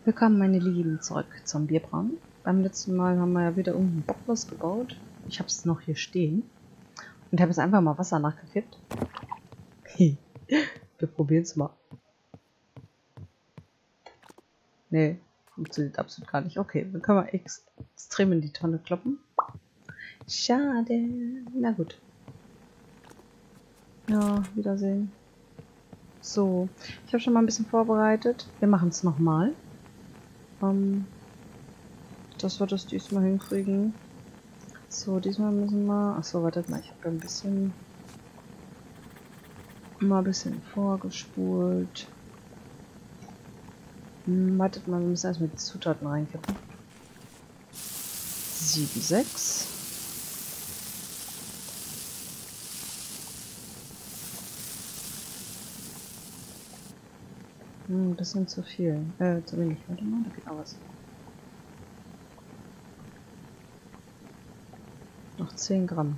Willkommen, meine Lieben, zurück zum Bierbrauen. Beim letzten Mal haben wir ja wieder irgendeinen Bockwurst gebaut. Ich habe es noch hier stehen und habe jetzt einfach mal Wasser nachgekippt. Wir probieren es mal. Nee, funktioniert absolut gar nicht. Okay, dann können wir extrem in die Tonne kloppen. Schade. Na gut. Ja, Wiedersehen. So, ich habe schon mal ein bisschen vorbereitet. Wir machen es nochmal. Dass wir das diesmal hinkriegen. So, diesmal müssen wir... Achso, wartet mal, ich habe ein bisschen... Mal ein bisschen vorgespult. Wartet mal, wir müssen erstmal die Zutaten reinkippen. 7, 6. Ein bisschen zu viel. Zu wenig. Warte mal, da geht noch was. Noch 10 Gramm.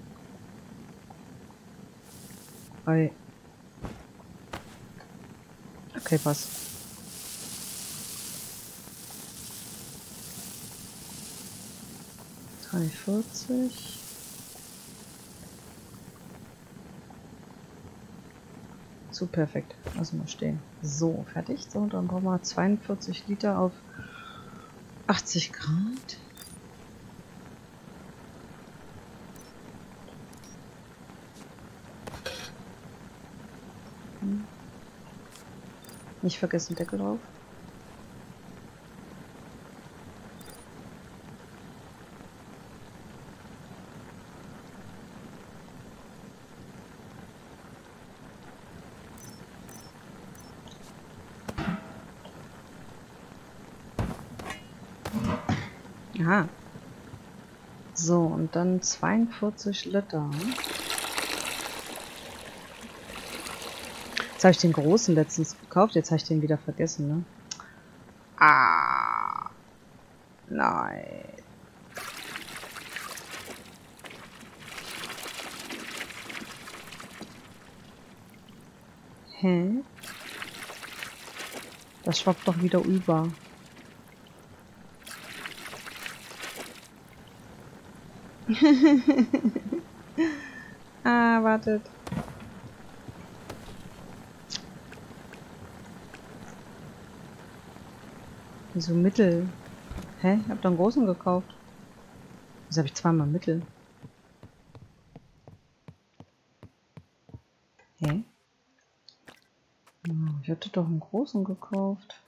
Ei. Okay, passt. $3,40. So, perfekt. Lassen wir stehen. So, fertig. So, dann brauchen wir 42 Liter auf 80 Grad. Nicht vergessen, Deckel drauf. Aha. So, und dann 42 Liter. Jetzt habe ich den großen letztens gekauft, jetzt habe ich den wieder vergessen, ne? Ah, nein. Hä? Das schwappt doch wieder über. Ah, wartet. Wieso Mittel? Hä? Ich hab doch einen großen gekauft. Wieso habe ich zweimal Mittel? Hä? Ich hatte doch einen großen gekauft.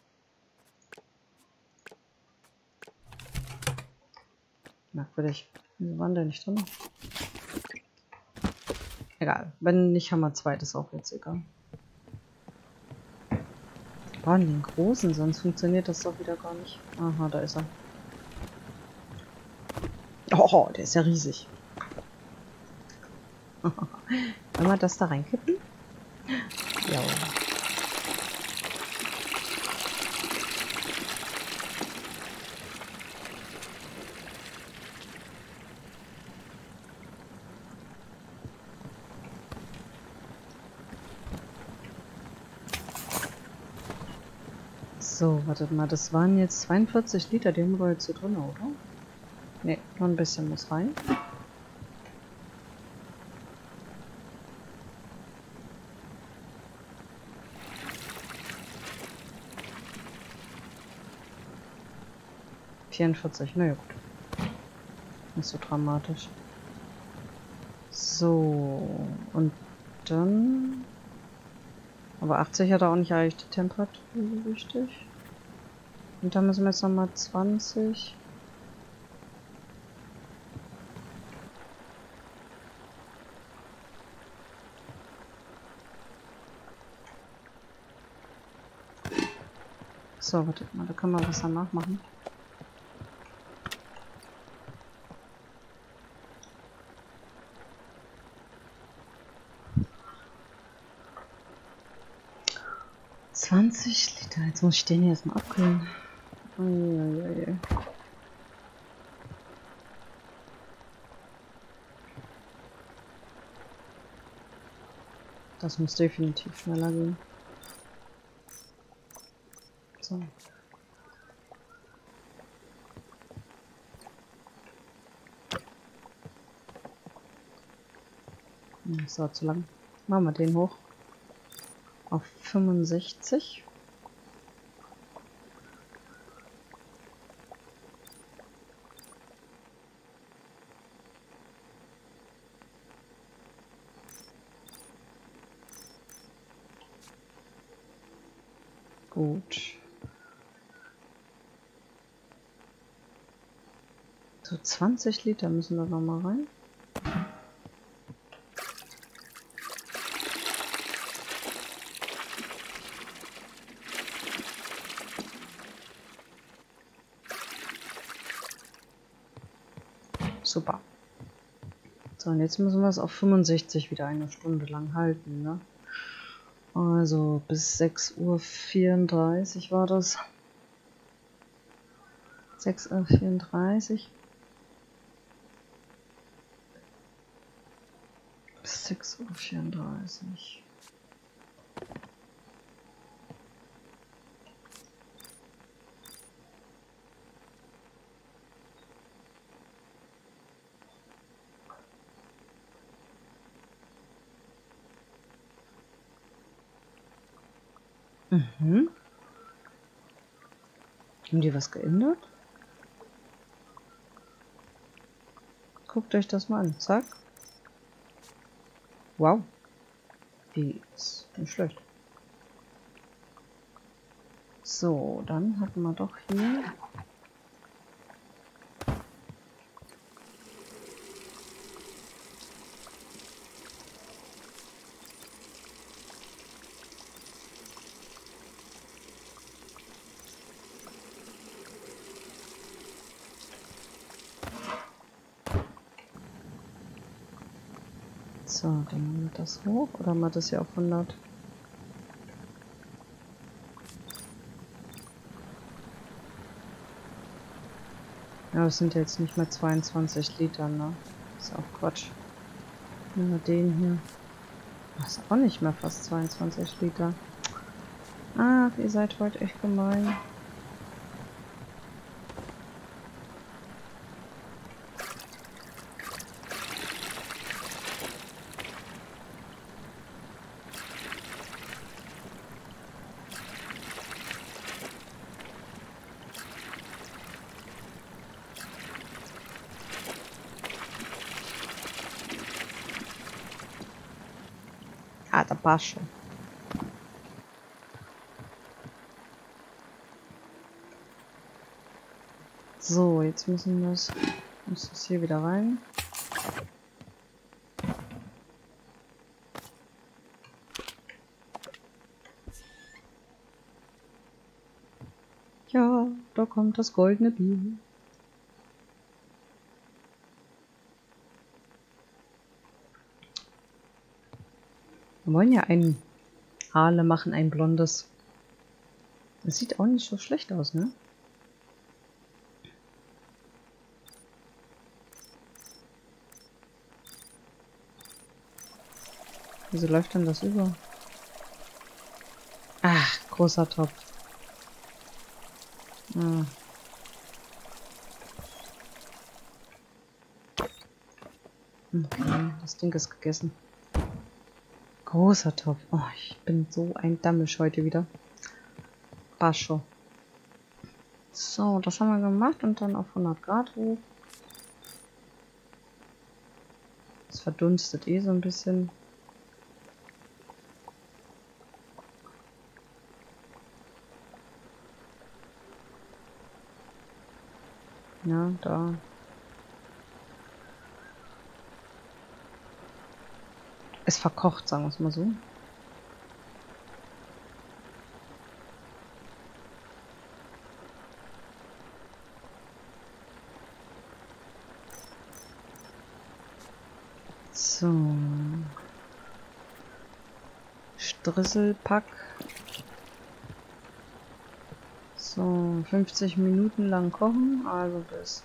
Merkwürdig. Wieso waren der nicht drin? Egal. Wenn nicht, haben wir zweites auch jetzt egal. Wir brauchen den großen, sonst funktioniert das doch wieder gar nicht. Aha, da ist er. Oh, der ist ja riesig. Wollen wir das da reinkippen? Ja. So, wartet mal, das waren jetzt 42 Liter, die haben wir jetzt hier drin, oder? Ne, noch ein bisschen muss rein. Naja gut. Nicht so dramatisch. So, und dann... Aber 80 hat er auch nicht eigentlich die Temperatur richtig. Und dann müssen wir jetzt nochmal 20. So, wartet mal, da können wir was danach machen. Liter. Jetzt muss ich den hier erstmal abkühlen. Uiuiui. Das muss definitiv schneller gehen. So. Das war zu lang. Machen wir den hoch. Auf 65. Gut. So 20 Liter müssen da noch mal rein. Super. So, und jetzt müssen wir es auf 65 wieder eine Stunde lang halten, ne? Also bis 6:34 Uhr war das. 6:34 Uhr. Bis 6:34 Uhr. Mhm. Haben die was geändert? Guckt euch das mal an. Zack. Wow. Die ist nicht schlecht. So, dann hatten wir doch hier. So, dann machen wir das hoch. Oder haben wir das hier auf 100? Ja, das sind jetzt nicht mehr 22 Liter, ne? Ist auch Quatsch. Nehmen wir den hier. Das ist auch nicht mehr fast 22 Liter. Ach, ihr seid heute echt gemein. Ah, da passt schon. So, jetzt muss das hier wieder rein. Ja, da kommt das goldene Bier. Wir wollen ja ein Haarle machen, ein blondes. Das sieht auch nicht so schlecht aus, ne? Wieso läuft denn das über? Ach, großer Topf. Ah. Okay, das Ding ist gegessen. Großer Topf. Oh, ich bin so ein Dammisch heute wieder. Passt schon. So, das haben wir gemacht und dann auf 100 Grad hoch. Es verdunstet eh so ein bisschen. Ja, da. Es verkocht, sagen wir es mal so. So. Strisselpack. So, 50 Minuten lang kochen, also bis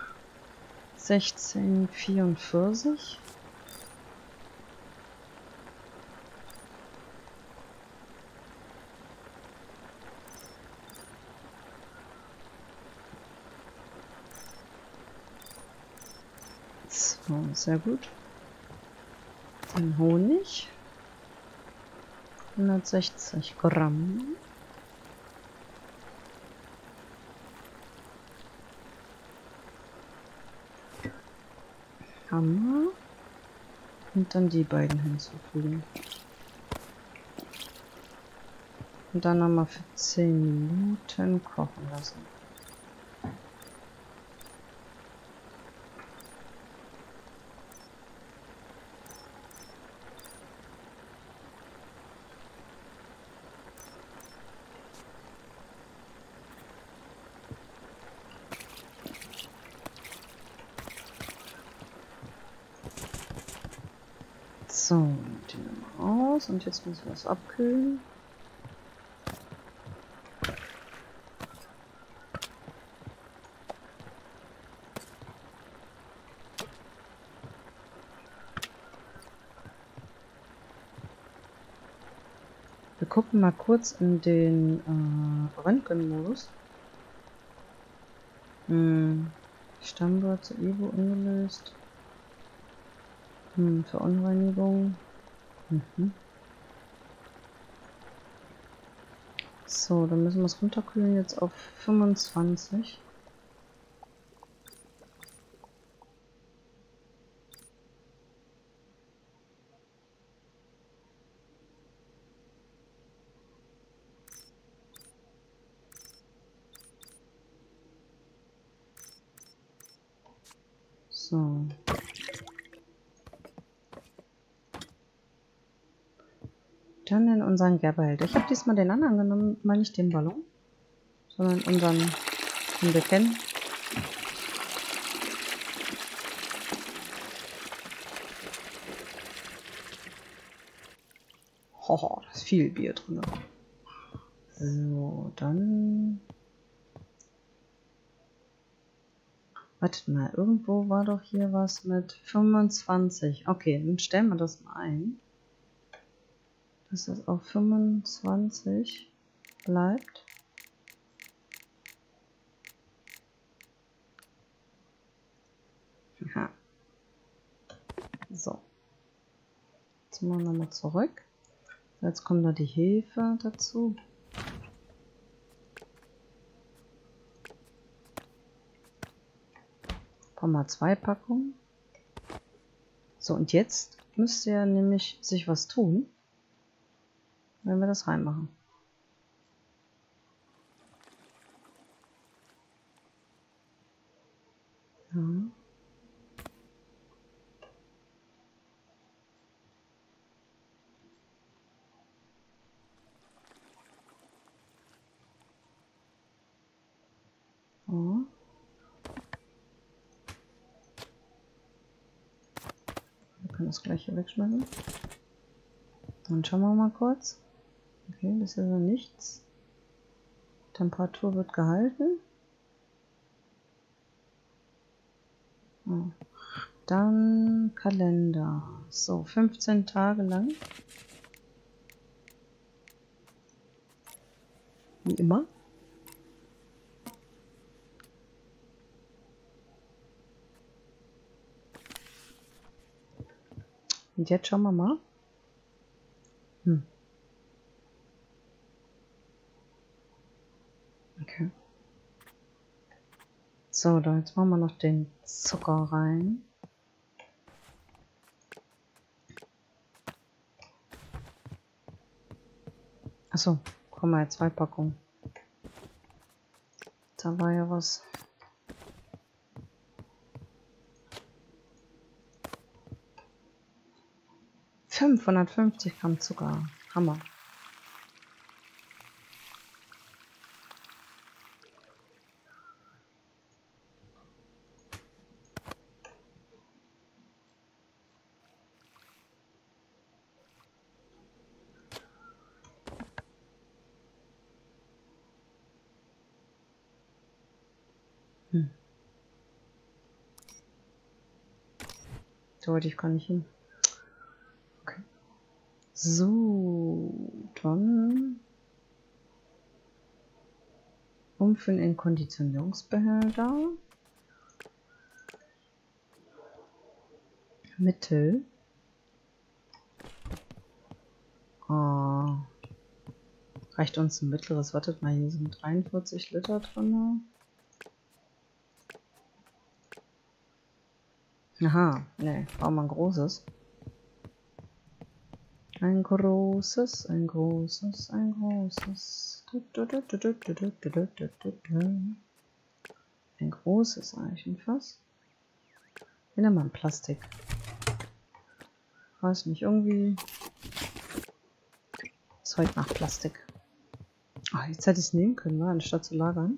16:44. So, sehr gut. Dann Honig. 160 Gramm. Hammer. Und dann die beiden hinzufügen. Und dann nochmal für 10 Minuten kochen lassen. So, die nehmen wir aus und jetzt müssen wir es abkühlen. Wir gucken mal kurz in den Röntgenmodus. Stammwurzel Evo ungelöst. Verunreinigung. So, dann müssen wir es runterkühlen jetzt auf 25. So. Dann in unseren Gerbehalter. Ich habe diesmal den anderen genommen, mal nicht den Ballon, sondern unseren, den wir kennen. Hoho, da ist viel Bier drin. So, dann... Wartet mal, irgendwo war doch hier was mit 25. Okay, dann stellen wir das mal ein. Dass das auf 25 bleibt. Aha. So. Jetzt machen wir nochmal zurück. Jetzt kommt da die Hefe dazu. Mal 2 Packungen. So, und jetzt müsste ja nämlich sich was tun, wenn wir das reinmachen. Ja. So. Wir können das gleich hier wegschmeißen. Dann schauen wir mal kurz. Okay, bisher noch nichts. Temperatur wird gehalten. Oh. Dann Kalender. So, 15 Tage lang. Wie immer. Und jetzt schauen wir mal. Okay. So, da jetzt machen wir noch den Zucker rein. Achso, komm mal, 2 Packungen. Da war ja was. ...550 Gramm Zucker. Hammer. Da wollte ich gar nicht hin. Okay. So, dann umfüllen in Konditionierungsbehälter. Mittel. Reicht uns ein mittleres? Wartet mal, hier sind 43 Liter drin. Aha, ne, brauchen wir ein großes. Ein großes, ein großes, ein großes. Ein großes Eichenfass. Wir nehmen mal ein Plastik. Weiß nicht, irgendwie. Das heute nach Plastik. Ach, jetzt hätte ich es nehmen können, anstatt zu lagern.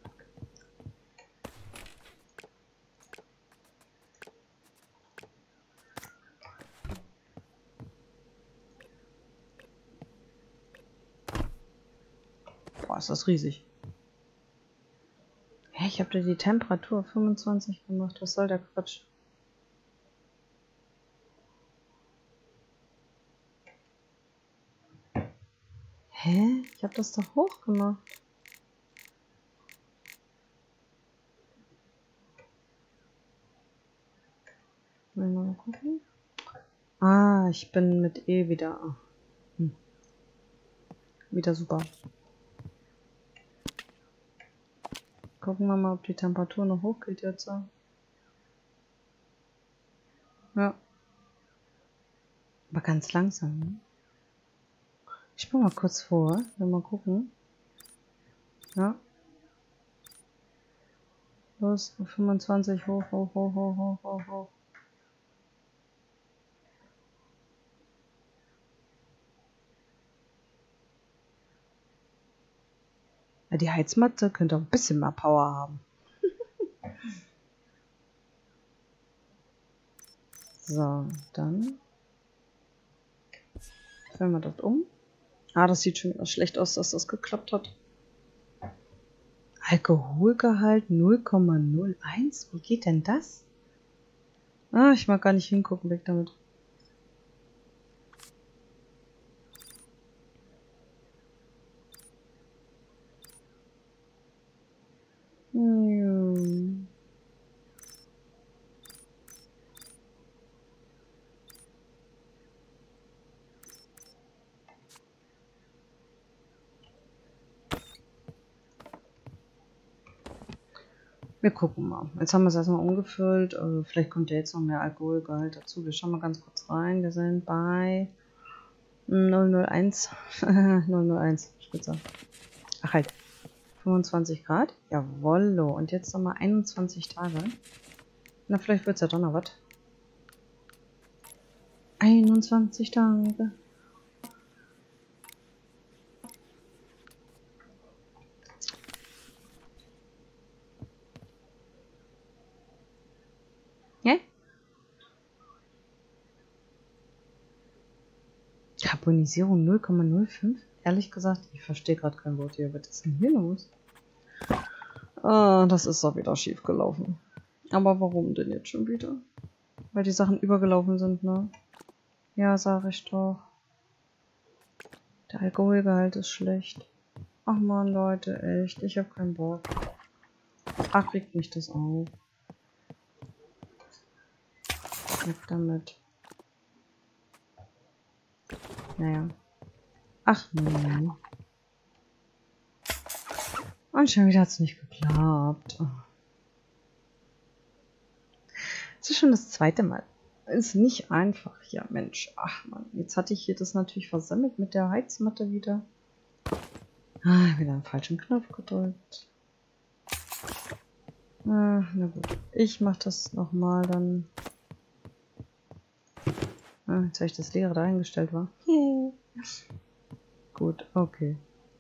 Boah, ist das riesig. Hä, ich habe da die Temperatur 25 gemacht. Was soll der Quatsch? Hä? Ich habe das doch hoch gemacht. Mal gucken. Ah, ich bin mit E wieder. Wieder super. Gucken wir mal, ob die Temperatur noch hochgeht jetzt. Ja. Aber ganz langsam. Ne? Ich springe mal kurz vor. Mal gucken. Ja. Los, 25 hoch, hoch, hoch, hoch, hoch, hoch, hoch. Ja, die Heizmatte könnte auch ein bisschen mehr Power haben. So, dann stellen wir das um. Ah, das sieht schon wieder schlecht aus, dass das geklappt hat. Alkoholgehalt 0,01. Wie geht denn das? Ah, ich mag gar nicht hingucken, weg damit. Wir gucken mal. Jetzt haben wir es erstmal umgefüllt. Vielleicht kommt ja jetzt noch mehr Alkoholgehalt dazu. Wir schauen mal ganz kurz rein. Wir sind bei 001. 001, Spitze. Ach halt. 25 Grad. Jawollo. Und jetzt nochmal 21 Tage. Na, vielleicht wird es ja doch noch was. 21 Tage. Hä? Carbonisierung 0,05? Ehrlich gesagt, ich verstehe gerade kein Wort hier. Was ist denn hier los? Ah, das ist doch wieder schief gelaufen. Aber warum denn jetzt schon wieder? Weil die Sachen übergelaufen sind, ne? Ja, sag ich doch. Der Alkoholgehalt ist schlecht. Ach man, Leute, echt. Ich hab keinen Bock. Ach, regt mich das auf. Weg damit. Naja. Ach nein. Und schon wieder hat es nicht geklappt. Es ist schon das zweite Mal. Ist nicht einfach. Ja, Mensch. Ach man, jetzt hatte ich hier das natürlich versammelt mit der Heizmatte wieder. Ah, wieder einen falschen Knopf gedrückt. Ah, na gut. Ich mach das nochmal dann. Ah, jetzt habe ich das leere da eingestellt, war. Gut, okay.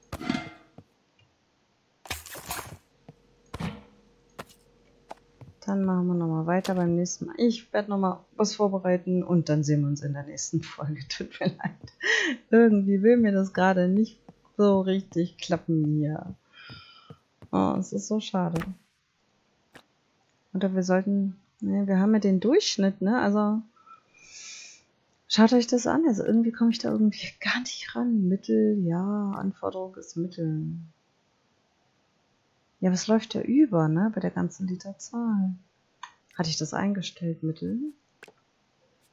Dann machen wir nochmal weiter beim nächsten Mal. Ich werde nochmal was vorbereiten und dann sehen wir uns in der nächsten Folge. Tut mir leid. Irgendwie will mir das gerade nicht so richtig klappen hier. Oh, es ist so schade. Oder wir sollten... Ne, wir haben ja den Durchschnitt, ne? Also... Schaut euch das an. Also irgendwie komme ich da irgendwie gar nicht ran. Mittel, ja, Anforderung ist Mittel. Ja, was läuft ja über, ne? Bei der ganzen Literzahl. Hatte ich das eingestellt, Mittel?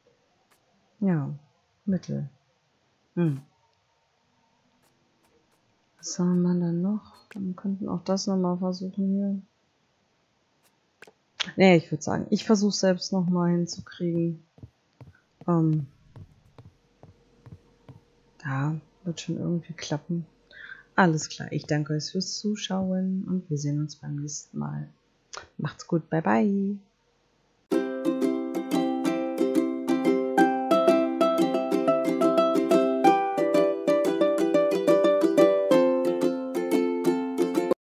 Ja, Mittel. Was haben wir dann noch? Wir könnten auch das nochmal versuchen hier. Nee, ich würde sagen, ich versuche selbst nochmal hinzukriegen. Ja, wird schon irgendwie klappen. Alles klar, ich danke euch fürs Zuschauen und wir sehen uns beim nächsten Mal. Macht's gut, bye bye.